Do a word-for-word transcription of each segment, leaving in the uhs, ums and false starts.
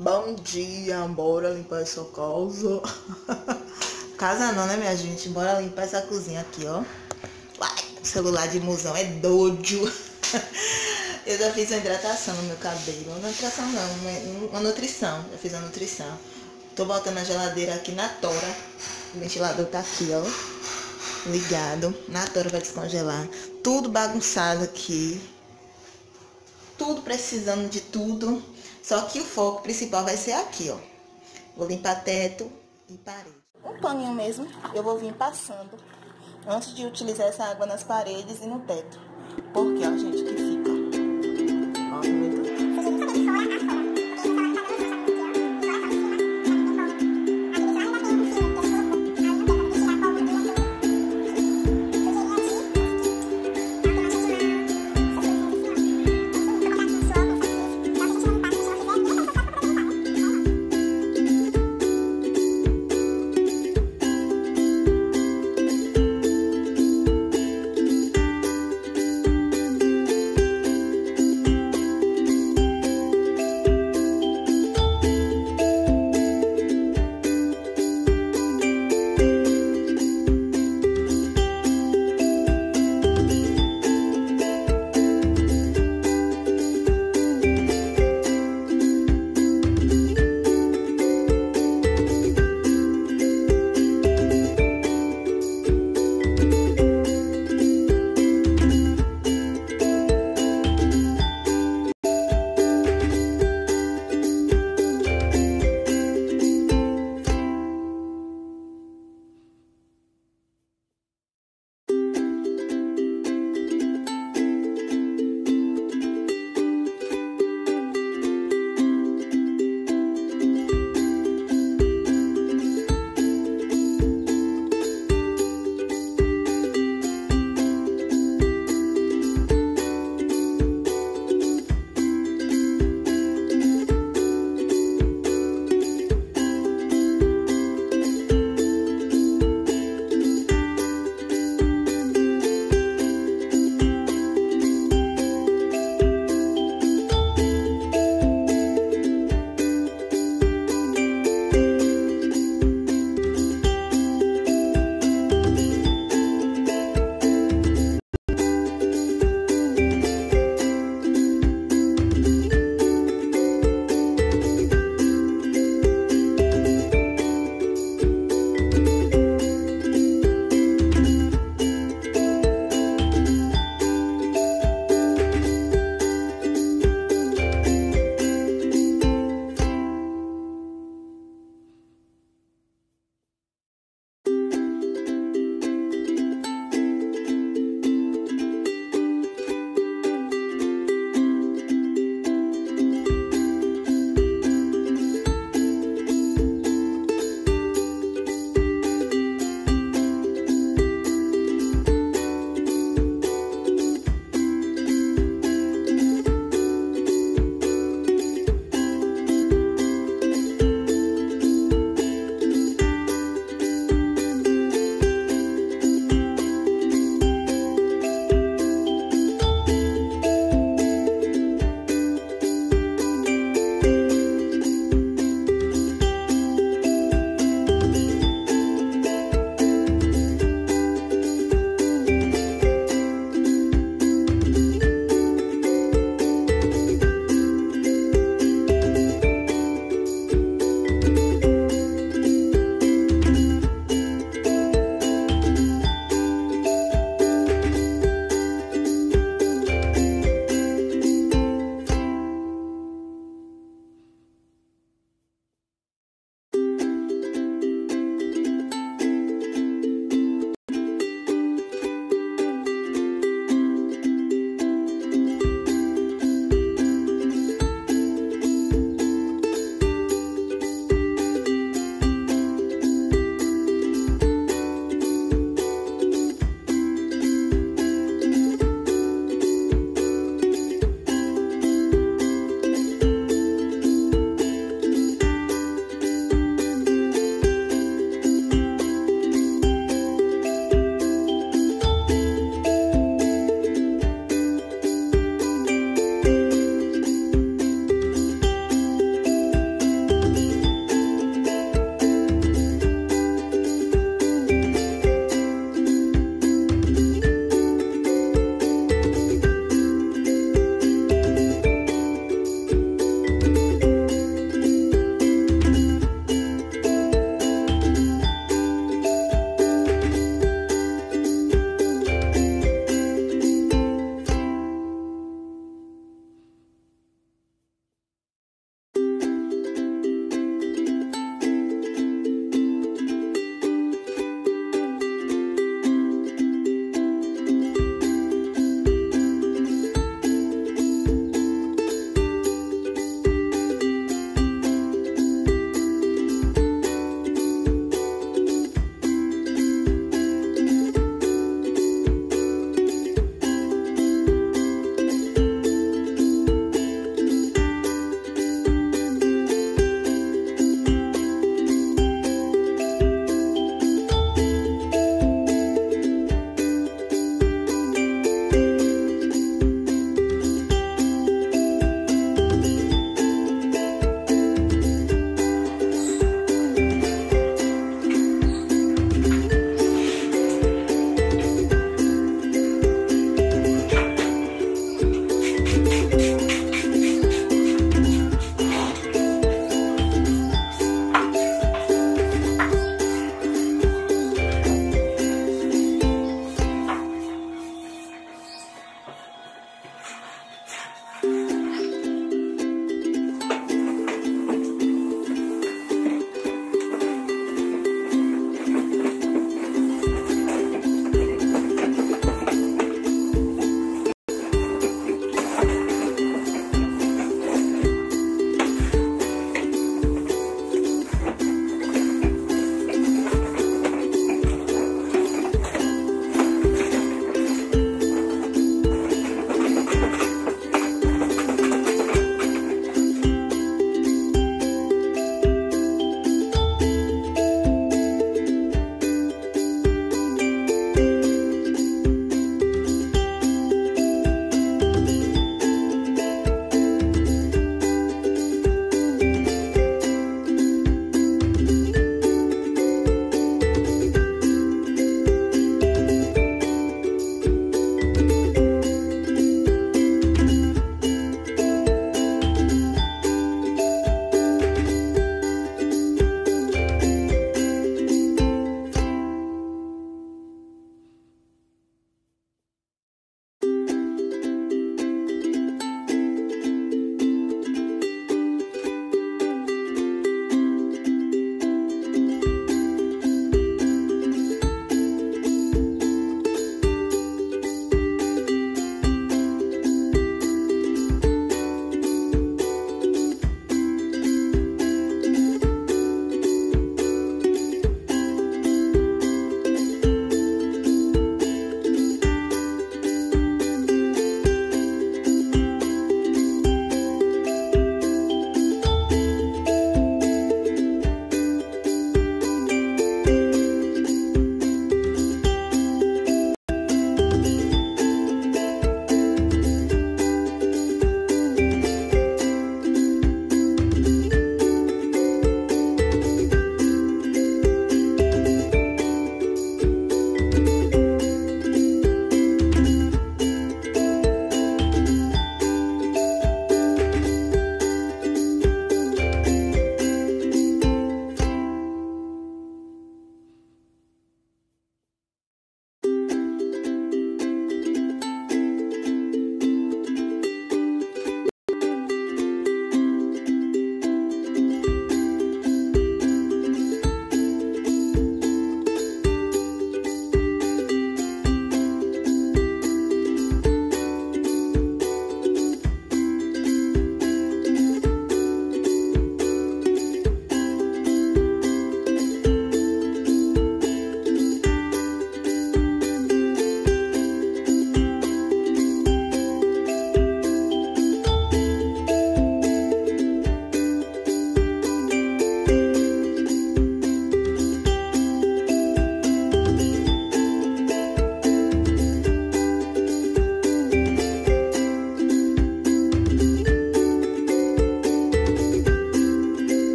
Bom dia, bora limpar essa casa. Casa não, né, minha gente? Bora limpar essa cozinha aqui, ó. Uai, o celular de musão é doido. Eu já fiz uma hidratação no meu cabelo. Uma hidratação não, uma nutrição. Já fiz a nutrição. Tô botando a geladeira aqui na tora. O ventilador tá aqui, ó. Ligado. Na tora vai descongelar. Tudo bagunçado aqui. Tudo precisando de tudo. Só que o foco principal vai ser aqui, ó. Vou limpar teto e parede. Um paninho mesmo, eu vou vir passando antes de utilizar essa água nas paredes e no teto. Porque, ó, gente, que fica. Ó, muito.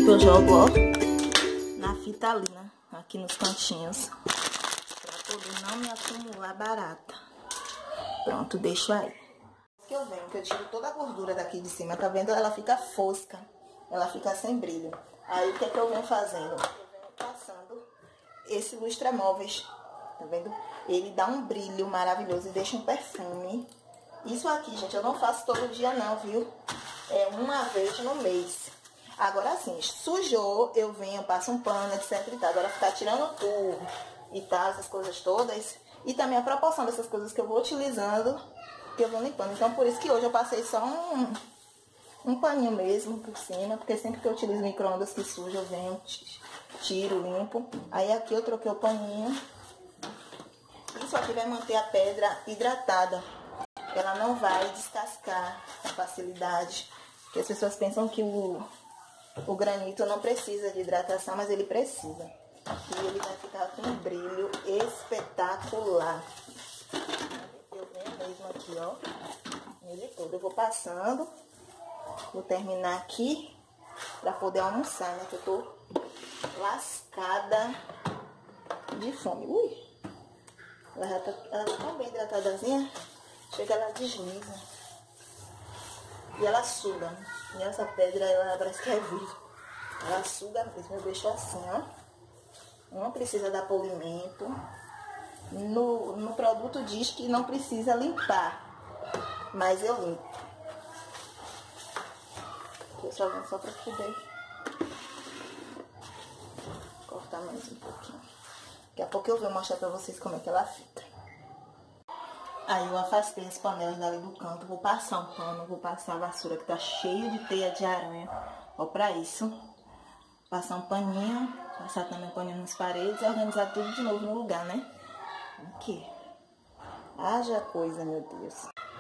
que eu jogo, ó, na fitalina, aqui nos cantinhos, pra poder não me acumular barata. Pronto, deixo aí. Que eu venho, que eu tiro toda a gordura daqui de cima, tá vendo? Ela fica fosca, ela fica sem brilho. Aí o que é que eu venho fazendo? Eu venho passando esse lustramóveis, tá vendo? Ele dá um brilho maravilhoso e deixa um perfume. Isso aqui, gente, eu não faço todo dia não, viu? É uma vez no mês. Agora assim, sujou, eu venho, passo um pano, etc e tal. Agora ficar tirando tudo e tal, essas coisas todas. E também a proporção dessas coisas que eu vou utilizando, que eu vou limpando. Então por isso que hoje eu passei só um, um paninho mesmo por cima. Porque sempre que eu utilizo micro-ondas que suja, eu venho, tiro, limpo. Aí aqui eu troquei o paninho. Isso aqui vai manter a pedra hidratada. Ela não vai descascar com facilidade. Porque as pessoas pensam que o, o granito não precisa de hidratação, mas ele precisa. E ele vai ficar com um brilho espetacular. Eu venho mesmo aqui, ó. Ele todo. Eu vou passando. Vou terminar aqui pra poder almoçar, né? Que eu tô lascada de fome. Ui! Ela já tá, ela tá tão bem hidratadazinha. Chega, ela desliza. E ela suga. E essa pedra, ela parece que é viva. Ela suga mesmo. Eu deixo assim, ó. Não precisa dar polimento. No, no produto diz que não precisa limpar. Mas eu limpo. Eu só venho só pra poder cortar mais um pouquinho. Daqui a pouco eu vou mostrar pra vocês como é que ela fica. Aí eu afastei as panelas dali do canto, vou passar um pano, vou passar a vassoura que tá cheia de teia de aranha. Ó, pra isso, passar um paninho, passar também um paninho nas paredes e organizar tudo de novo no lugar, né? Aqui. Haja coisa, meu Deus.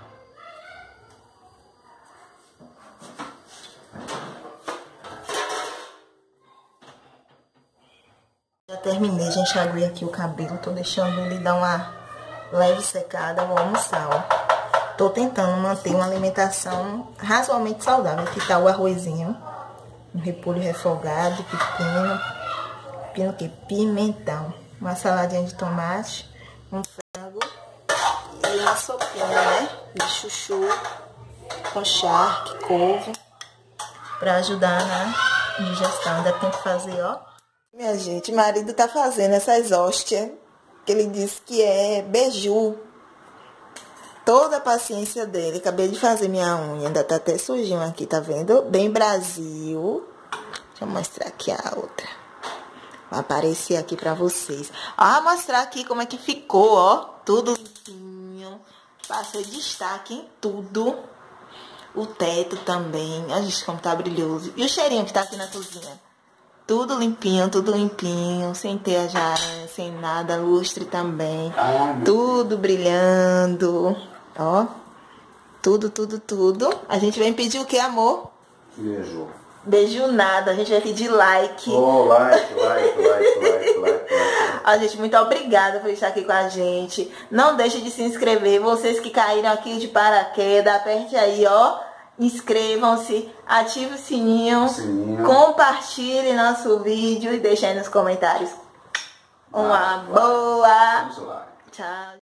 Já terminei de enxaguar aqui o cabelo, tô deixando ele dar uma leve secada, vou almoçar, ó. Tô tentando manter uma alimentação razoavelmente saudável. Aqui tá o arrozinho, um repolho refogado, pepino, pepino que pimentão, uma saladinha de tomate, um frango e uma sopinha, né, de chuchu com charque, couve, pra ajudar na digestão. Ainda tem que fazer, ó. Minha gente, marido tá fazendo essas hóstias que ele disse que é beiju. Toda a paciência dele. Acabei de fazer minha unha. Ainda tá até sujinho aqui, tá vendo? Bem Brasil. Deixa eu mostrar aqui a outra. Vai aparecer aqui pra vocês. Ó, mostrar aqui como é que ficou, ó. Tudo limpinho. Passei destaque em tudo. O teto também. Olha, gente, como tá brilhoso. E o cheirinho que tá aqui na cozinha. Tudo limpinho, tudo limpinho, sem teia de aranha, sem nada, lustre também. Ah, tudo brilhando, ó. Tudo, tudo, tudo. A gente vem pedir o que, amor? Beijo. Beijo nada, a gente vai pedir like. Oh, like, like, like, like, like, like. Ó, gente, muito obrigada por estar aqui com a gente. Não deixe de se inscrever. Vocês que caíram aqui de paraquedas, aperte aí, ó. Inscrevam-se, ative o sininho, sininho, compartilhe nosso vídeo e deixe aí nos comentários. Uma boa. Vamos lá. Tchau.